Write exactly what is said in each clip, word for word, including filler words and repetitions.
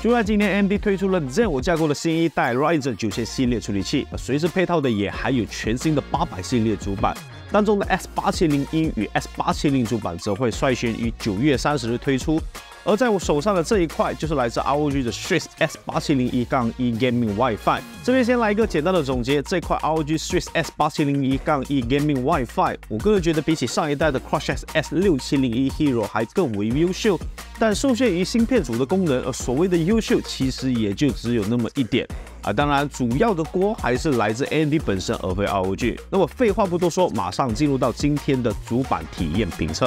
就在今年 ，A M D 推出了 Zen 五架构的新一代 Ryzen 九千系列处理器，随之配套的也还有全新的八百系列主板。 当中的 S 八七零一与 S 八七零主板则会率先于九月三十日推出，而在我手上的这一块就是来自 R O G 的 Strix S 八七零一 一 Gaming WiFi。这边先来一个简单的总结，这块 R O G Strix S 八七零一 一 Gaming WiFi， 我个人觉得比起上一代的 Crush S 六七零一 Hero 还更为优秀，但受限于芯片组的功能，而所谓的优秀其实也就只有那么一点。 啊，当然，主要的锅还是来自 A M D 本身，而非 R O G。那么废话不多说，马上进入到今天的主板体验评测。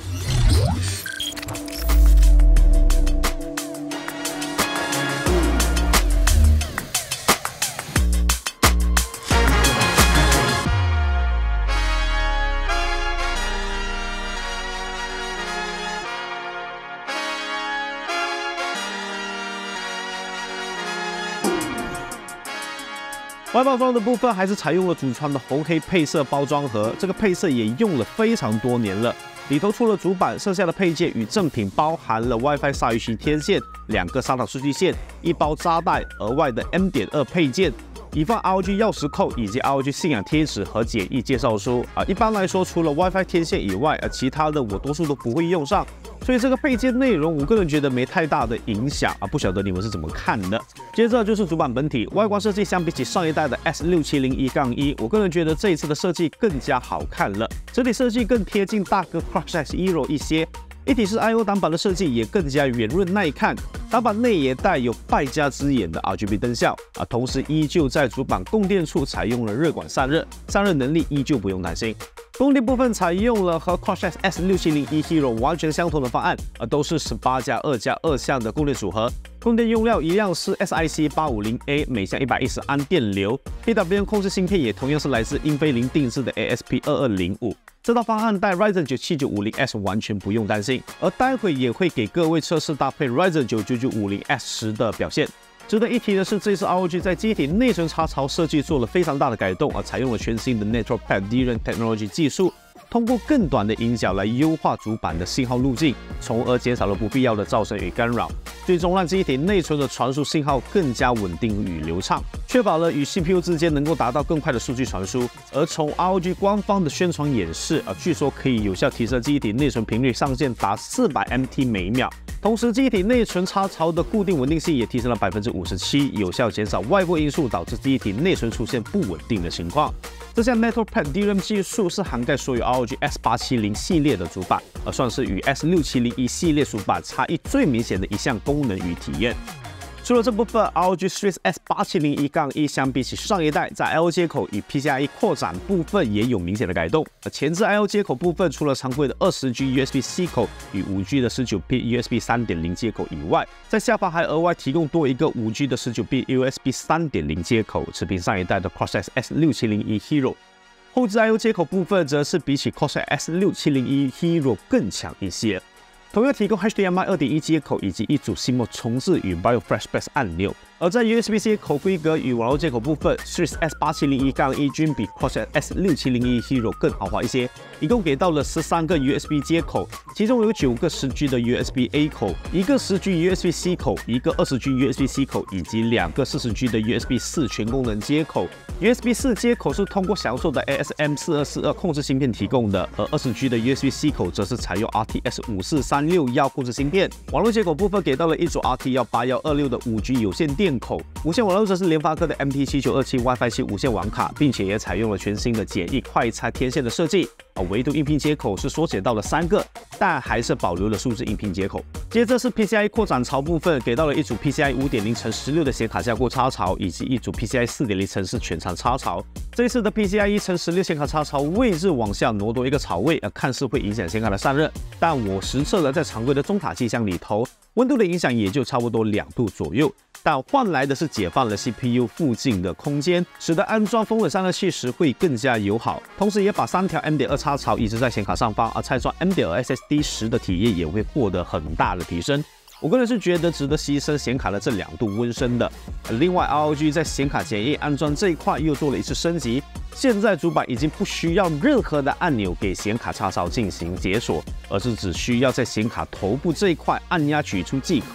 外包装的部分还是采用了祖传的红黑配色包装盒，这个配色也用了非常多年了。里头除了主板，剩下的配件与赠品包含了 WiFi 鲨鱼鳍天线、两个SATA数据线、一包扎带、额外的 M 点二配件，以放 R O G 钥匙扣以及 R O G 信仰贴纸和简易介绍书。啊，一般来说，除了 WiFi 天线以外，啊，其他的我多数都不会用上。 所以这个配件内容，我个人觉得没太大的影响啊，不晓得你们是怎么看的。接着就是主板本体，外观设计相比起上一代的 S 六七零一 一，我个人觉得这一次的设计更加好看了，整体设计更贴近大哥 Crush X Hero 一些。一体式 I O 挡板的设计也更加圆润耐看，挡板内也带有败家之眼的 R G B 灯效啊，同时依旧在主板供电处采用了热管散热，散热能力依旧不用担心。 供电部分采用了和 Crush S 六七零一 Hero 完全相同的方案，而都是十八加二加二项的供电组合。供电用料一样是 S I C 八五零 A， 每项一百一十安电流。P W M 控制芯片也同样是来自英飞凌定制的 A S P 二二零五。这套方案带 Ryzen 九七九五零 S 完全不用担心，而待会也会给各位测试搭配 Ryzen 九九九五零 S 十的表现。 值得一提的是，这次 R O G 在机体内存插槽设计做了非常大的改动，而采用了全新的 NaturalPad D RAM Technology 技术，通过更短的引脚来优化主板的信号路径，从而减少了不必要的噪声与干扰，最终让机体内存的传输信号更加稳定与流畅，确保了与 C P U 之间能够达到更快的数据传输。而从 R O G 官方的宣传演示，啊，据说可以有效提升机体内存频率上限达四百 M T 每秒。 同时，机体内存插槽的固定稳定性也提升了百分之五十七，有效减少外部因素导致机体内存出现不稳定的情况。这项 NaturalPad D RAM 技术是涵盖所有 R O G S 八七零系列的主板，而算是与 S 六七零一系列主板差异最明显的一项功能与体验。 除了这部分 ，R O G Strix S 八七零一 一相比起上一代，在 I O 接口与 P C I E 扩展部分也有明显的改动。而前置 I O 接口部分，除了常规的二十 G U S B C 口与五 G 的十九 bit U S B 三点零接口以外，在下方还额外提供多一个五 G 的十九 bit U S B 三点零接口，持平上一代的 Crush S 六七零一 Hero。后置 I O 接口部分则是比起 Crush S 六七零一 Hero 更强一些。 同样提供 H D M I 二点一 接口以及一组 C M O S 重置与 BioFreshBus 按钮。而在 U S B C 口规格与网络接口部分 ，Strix S 八七零一 一 均比 Crush S 六七零一 Hero 更豪华一些，一共给到了十三个 U S B 接口，其中有九个十 G 的 U S B A 口，一个十 G U S B C 口，一个二十 G U S B C 口，以及两个四十 G 的 U S B 四全功能接口。U S B 四接口是通过享受的 A S M 四二四二控制芯片提供的，而二十 G 的 U S B C 口则是采用 R T S 五四三六一控制芯片。网络接口部分给到了一组 R T 一八一二六的五 G 有线电口，无线网络则是联发科的 M T 七九二七 WiFi 七无线网卡，并且也采用了全新的简易快拆天线的设计。而唯独音频接口是缩减到了三个，但还是保留了数字音频接口。接着是 P C I E 扩展槽部分，给到了一组 P C I E 五点零乘十六的显卡架构插槽，以及一组 P C I E 四点零乘四全长插槽。这一次的 P C I E 乘十六显卡插槽位置往下挪多一个槽位，呃，看似会影响显卡的散热，但我实测了在常规的中塔气箱里头，温度的影响也就差不多两度左右。但换来的是解放了 C P U 附近的空间，使得安装风冷散热器时会更加友好。同时也把三条 M 点二 插槽移植在显卡上方，而拆装 M 点二 S S D 时的体验也会获得很大的提升。我个人是觉得值得牺牲显卡的这两度温升的。另外 ，R O G 在显卡简易安装这一块又做了一次升级，现在主板已经不需要任何的按钮给显卡插槽进行解锁，而是只需要在显卡头部这一块按压取出即可。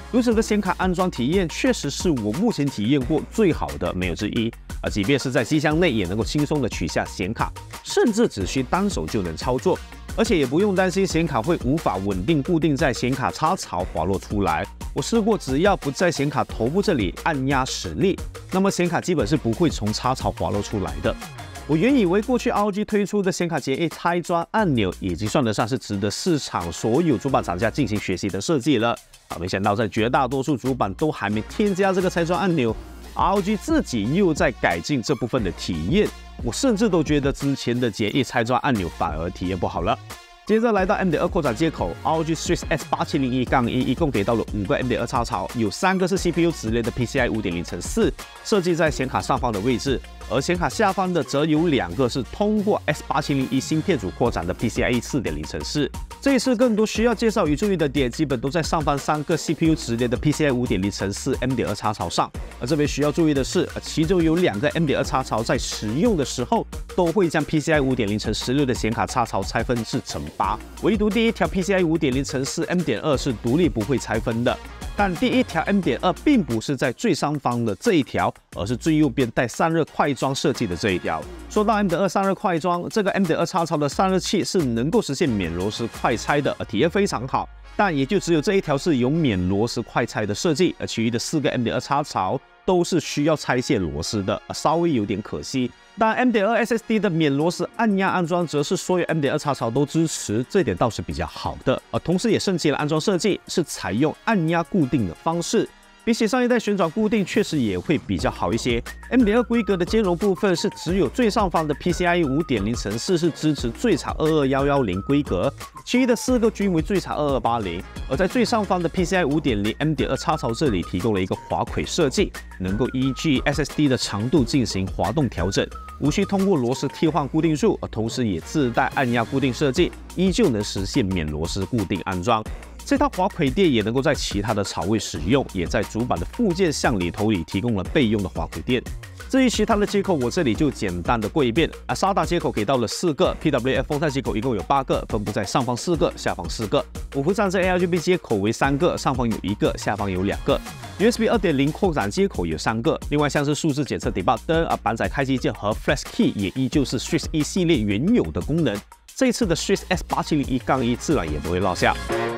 如此的显卡安装体验确实是我目前体验过最好的，没有之一。而即便是在机箱内也能够轻松的取下显卡，甚至只需单手就能操作，而且也不用担心显卡会无法稳定固定在显卡插槽滑落出来。我试过，只要不在显卡头部这里按压使力，那么显卡基本是不会从插槽滑落出来的。我原以为过去 R O G 推出的显卡结液拆装按钮已经算得上是值得市场所有主板厂家进行学习的设计了啊，没想到在绝大多数主板都还没添加这个拆装按钮 ，R O G 自己又在改进这部分的体验。我甚至都觉得之前的结液拆装按钮反而体验不好了。接着来到 M 点二扩展接口 ，R O G Strix S 八七零一一 一共给到了五个 M 点二插槽，有三个是 C P U 直连的 P C I 五点零乘四，设计在显卡上方的位置，而显卡下方的则有两个是通过 S 八七零一芯片组扩展的 P C I 四点零乘四。这一次更多需要介绍与注意的点，基本都在上方三个 C P U 直连的 P C I 五点零乘四 M 点二插槽上。而这边需要注意的是，其中有两个 M 点二插槽在使用的时候，都会将 P C I 五点零乘十六的显卡插槽拆分至乘八，唯独第一条 P C I 五点零乘四 M 点二是独立不会拆分的。但第一条 M 点二并不是在最上方的这一条，而是最右边带散热快装设计的这一条。说到 M 点二散热快装，这个 M 点二插槽的散热器是能够实现免螺丝快拆的，体验非常好。但也就只有这一条是有免螺丝快拆的设计，而其余的四个 M 点二插槽都是需要拆卸螺丝的，稍微有点可惜。但 M 点二 S S D 的免螺丝按压安装则是所有 M 点二插槽都支持，这点倒是比较好的。而同时也升级了安装设计，是采用按压固定的方式。比起上一代旋转固定，确实也会比较好一些。M 点二规格的兼容部分是只有最上方的 P C I 五点零乘四是支持最长二二一一零规格，其余的四个均为最长二二八零。而在最上方的 P C I 五点零 M 点二插槽这里提供了一个滑轨设计，能够依据 S S D 的长度进行滑动调整，无需通过螺丝替换固定数，而同时也自带按压固定设计，依旧能实现免螺丝固定安装。这套滑轨垫也能够在其他的槽位使用，也在主板的附件项里头里提供了备用的滑轨垫。至于其他的接口，我这里就简单的过一遍。啊 ，S A T A 接口给到了四个 ，P W M 风扇接口一共有八个，分布在上方四个，下方四个。五伏站这 A R G B 接口为三个，上方有一个，下方有两个。U S B 二点零 扩展接口有三个，另外像是数字检测 debug 灯、啊板载开机键和 Flash Key 也依旧是 Strix 一系列原有的功能。这一次的 Strix S 八七零一一 自然也不会落下。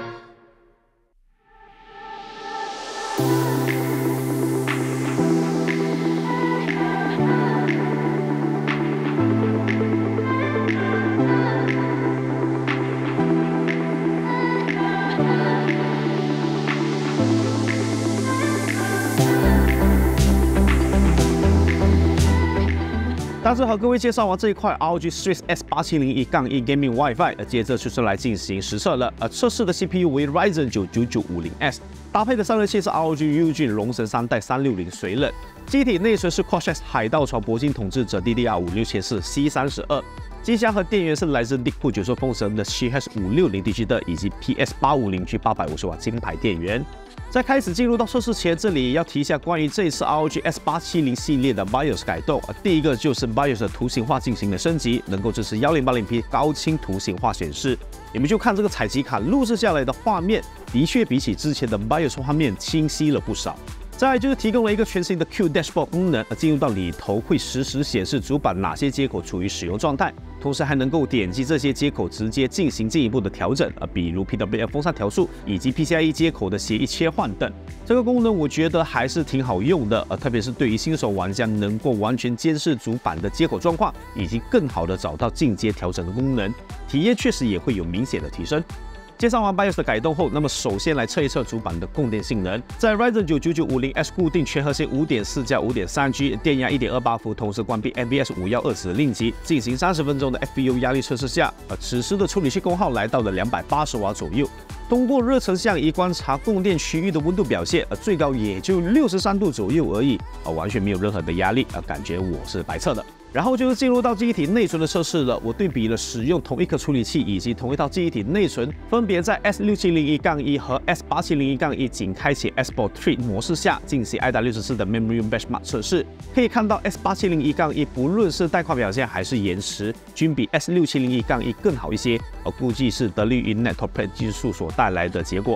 大致和各位介绍完这一块 R O G Strix S 八七零一 一 Gaming WiFi， 接着就是来进行实测了。呃，测试的 C P U 为 Ryzen 九九九五零 S， 搭配的散热器是 R O G Eugen 龙神三代三六零水冷，机体内存是 Corsair 海盗船铂金统治者 D D R 五六千四 C 三十二，机箱和电源是来自 Deepcool 九硕风神的 七 H 五六零 D G 的以及 P S 八五零 G 八百五十瓦金牌电源。在开始进入到测试前，这里要提一下关于这一次 R O G S 八七零系列的 BIOS 改动。第一个就是 BIOS 的图形化进行了升级，能够支持 一零八零 P 高清图形化显示。你们就看这个采集卡录制下来的画面，的确比起之前的 BIOS 画面清晰了不少。再来就是提供了一个全新的 Q Dashboard 功能，进入到里头会实时显示主板哪些接口处于使用状态，同时还能够点击这些接口直接进行进一步的调整，呃，比如 P W M 风扇调速以及 P C I E 接口的协议切换等。这个功能我觉得还是挺好用的，呃，特别是对于新手玩家能够完全监视主板的接口状况，以及更好的找到进阶调整的功能，体验确实也会有明显的提升。介绍完 BIOS 的改动后，那么首先来测一测主板的供电性能。在 Ryzen 九九九五零 S 固定全核心 五点四加五点三 G， 电压 一点二八伏，同时关闭 M B S 五一二此令级，进行三十分钟的 F P U 压力测试下，呃，此时的处理器功耗来到了两百八十瓦左右。通过热成像仪观察供电区域的温度表现，呃，最高也就六十三度左右而已，呃，完全没有任何的压力，呃，感觉我是白测的。然后就是进入到记忆体内存的测试了。我对比了使用同一颗处理器以及同一套记忆体内存，分别在 S 六七零一 一 和 S 八七零一 一 仅开启 Export Tree 模式下进行 I D A 六十四的 Memory Benchmark 测试。可以看到 S 八七零一 一 不论是带宽表现还是延迟，均比 S 六七零一 一 更好一些。而估计是得力于 Netoplan 技术所带来的结果。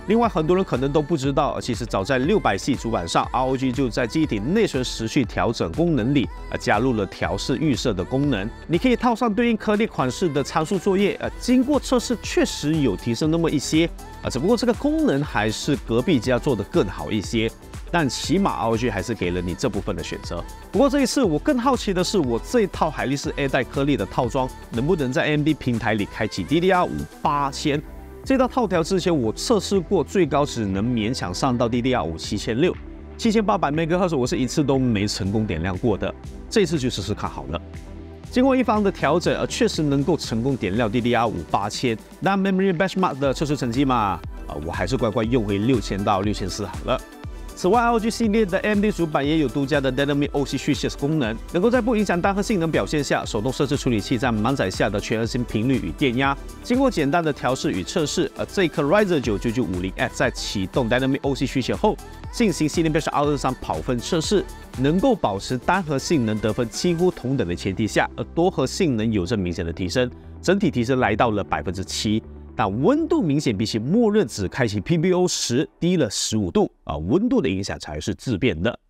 另外，很多人可能都不知道，其实早在六百系主板上 ，R O G 就在记忆体内存时序调整功能里，呃，加入了调试预设的功能。你可以套上对应颗粒款式的参数作业，呃，经过测试确实有提升那么一些，啊，只不过这个功能还是隔壁家做的更好一些。但起码 R O G 还是给了你这部分的选择。不过这一次我更好奇的是，我这一套海力士 A 带颗粒的套装能不能在 A M D 平台里开启 D D R 五八千？这套套条之前我测试过，最高只能勉强上到 D D R 五七千六，七千八百 M H Z 我是一次都没成功点亮过的。这一次就试试看好了。经过一番的调整，呃，确实能够成功点亮 D D R 五八千。那 Memory Benchmark 的测试成绩嘛，呃，我还是乖乖用回六千到六千四好了。此外 ，R O G 系列的 A M D 主板也有独家的 Dynamic O C Switches 功能，能够在不影响单核性能表现下，手动设置处理器在满载下的全核心频率与电压。经过简单的调试与测试，而这颗 Ryzen 九九九五零 X 在启动 Dynamic O C Switches 后，进行 Cinebench R 二三跑分测试，能够保持单核性能得分几乎同等的前提下，而多核性能有着明显的提升，整体提升来到了百分之七。但温度明显比起默认只开启 P B O 十低了十五度啊，温度的影响才是质变的。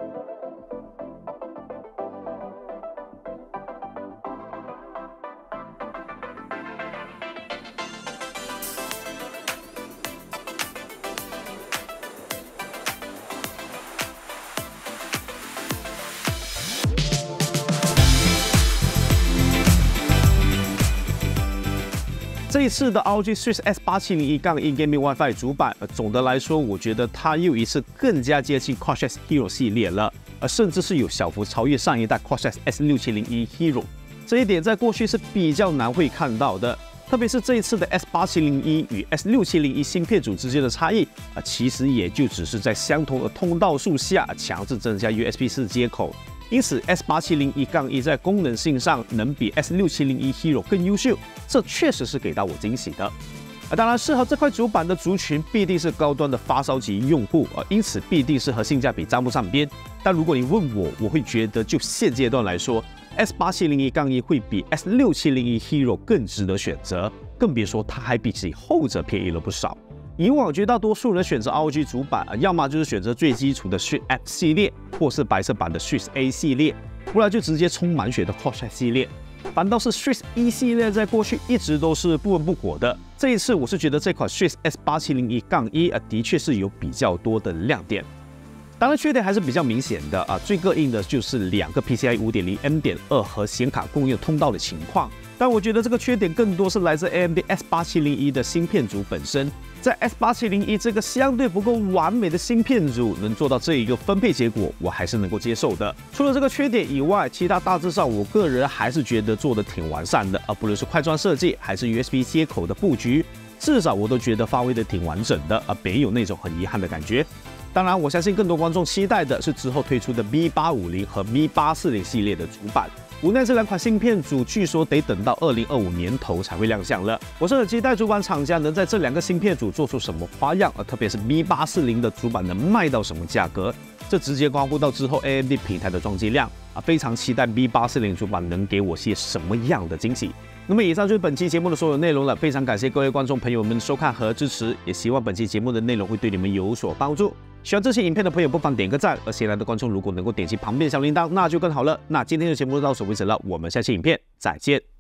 这一次的 R O G Strix S 八七零一 E Gaming WiFi 主板，呃，总的来说，我觉得它又一次更加接近 Crush X Hero 系列了，呃，甚至是有小幅超越上一代 Crush X S 六七零一 Hero。这一点在过去是比较难会看到的，特别是这一次的 S 八七零一与 S 六七零一芯片组之间的差异，啊、呃，其实也就只是在相同的通道数下强制增加 U S B 四 接口。因此 ，S 八七零一 E 在功能性上能比 S 六七零一 Hero 更优秀，这确实是给到我惊喜的。啊，当然，适合这块主板的族群必定是高端的发烧级用户啊，因此必定是和性价比沾不上边。但如果你问我，我会觉得就现阶段来说 ，S 八七零一 E 会比 S 六七零一 Hero 更值得选择，更别说它还比起后者便宜了不少。以往绝大多数人选择 R O G 主板，要么就是选择最基础的 Strix F 系列，或是白色版的 Strix A 系列，不然就直接冲满血的 Crush X 系列。反倒是 Strix E 系列在过去一直都是不温不火的，这一次我是觉得这款 Strix S 八七零一 E 啊，的确是有比较多的亮点。当然缺点还是比较明显的啊，最膈应的就是两个 P C I 五点零 M 点二 和显卡共用通道的情况。但我觉得这个缺点更多是来自 A M D S 八七零一的芯片组本身。在 S 八七零一这个相对不够完美的芯片组能做到这一个分配结果，我还是能够接受的。除了这个缺点以外，其他大致上我个人还是觉得做的挺完善的，而不论是块状设计还是 U S B 接口的布局，至少我都觉得发挥的挺完整的，而没有那种很遗憾的感觉。当然，我相信更多观众期待的是之后推出的 V 八五零和 V 八四零系列的主板。无奈这两款芯片组据说得等到二零二五年头才会亮相了。我是很期待主板厂家能在这两个芯片组做出什么花样，而特别是 V 八四零的主板能卖到什么价格，这直接关乎到之后 A M D 平台的装机量啊！非常期待 V 八四零主板能给我些什么样的惊喜。那么以上就是本期节目的所有内容了，非常感谢各位观众朋友们的收看和支持，也希望本期节目的内容会对你们有所帮助。喜欢这期影片的朋友不妨点个赞，而新来的观众如果能够点击旁边小铃铛，那就更好了。那今天的节目就到此为止了，我们下期影片再见。